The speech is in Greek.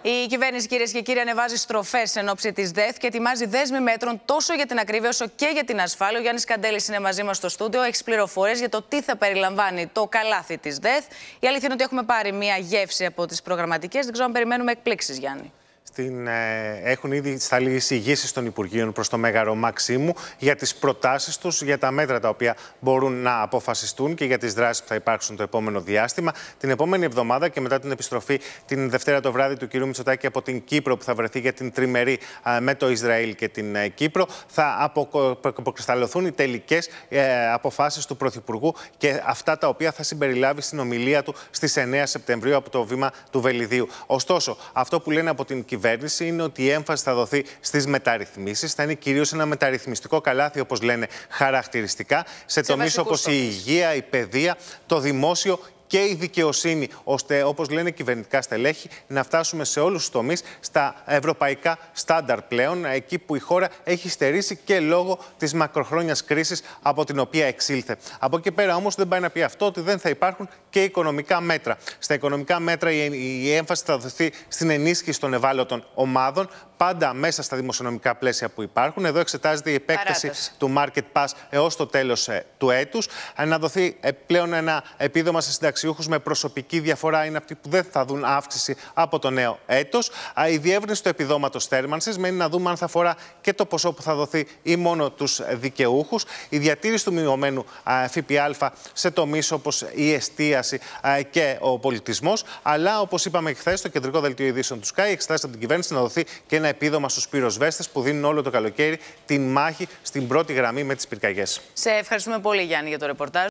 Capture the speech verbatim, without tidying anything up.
Η κυβέρνηση, κυρίες και κύριοι, ανεβάζει στροφές εν ώψη της ΔΕΘ και ετοιμάζει δέσμη μέτρων τόσο για την ακρίβεια όσο και για την ασφάλεια. Ο Γιάννης Καντέλης είναι μαζί μας στο στούντιο. Έχει πληροφορίες για το τι θα περιλαμβάνει το καλάθι της ΔΕΘ. Η αλήθεια είναι ότι έχουμε πάρει μία γεύση από τις προγραμματικές. Δεν ξέρω αν περιμένουμε εκπλήξεις, Γιάννη. Στην, ε, έχουν ήδη σταλεί εισηγήσεις των Υπουργείων προς το Μέγαρο Μαξίμου για τις προτάσεις τους, για τα μέτρα τα οποία μπορούν να αποφασιστούν και για τις δράσεις που θα υπάρξουν το επόμενο διάστημα. Την επόμενη εβδομάδα και μετά την επιστροφή την Δευτέρα το βράδυ του κ. Μητσοτάκη από την Κύπρο, που θα βρεθεί για την τριμερή ε, με το Ισραήλ και την ε, Κύπρο, θα αποκρισταλωθούν οι τελικές ε, αποφάσεις του Πρωθυπουργού και αυτά τα οποία θα συμπεριλάβει στην ομιλία του στις εννέα Σεπτεμβρίου από το βήμα του Βελιδίου. Ωστόσο, αυτό που λένε από την κυβέρνηση είναι ότι η έμφαση θα δοθεί στις μεταρρυθμίσεις. Θα είναι κυρίως ένα μεταρρυθμιστικό καλάθι, όπως λένε χαρακτηριστικά, σε, σε τομείς όπως η υγεία, η παιδεία, το δημόσιο και η δικαιοσύνη, ώστε, όπως λένε κυβερνητικά στελέχη, να φτάσουμε σε όλους τους τομείς στα ευρωπαϊκά στάνταρ πλέον, εκεί που η χώρα έχει στερήσει και λόγω της μακροχρόνιας κρίσης από την οποία εξήλθε. Από εκεί πέρα όμως δεν πάει να πει αυτό ότι δεν θα υπάρχουν και οικονομικά μέτρα. Στα οικονομικά μέτρα η έμφαση θα δοθεί στην ενίσχυση των ευάλωτων ομάδων, πάντα μέσα στα δημοσιονομικά πλαίσια που υπάρχουν. Εδώ εξετάζεται η επέκταση Παράταση. του Market Pass έως το τέλος ε, του έτους. Να δοθεί ε, πλέον ένα επίδομα σε συνταξιούχους με προσωπική διαφορά, είναι αυτοί που δεν θα δουν αύξηση από το νέο έτος. Η διεύρυνση του επιδόματος θέρμανσης, μένει να δούμε αν θα αφορά και το ποσό που θα δοθεί ή μόνο τους δικαιούχους. Η διατήρηση του μειωμένου ΦΠΑ σε τομείς όπως η εστίαση και ο πολιτισμός. Αλλά, όπως είπαμε χθες, στο κεντρικό δελτίο ειδήσεων του Sky εξετάζεται από την κυβέρνηση να δοθεί και ένα επίδομα στους πυροσβέστες που δίνουν όλο το καλοκαίρι την μάχη στην πρώτη γραμμή με τις πυρκαγιές. Σε ευχαριστούμε πολύ, Γιάννη, για το ρεπορτάζ.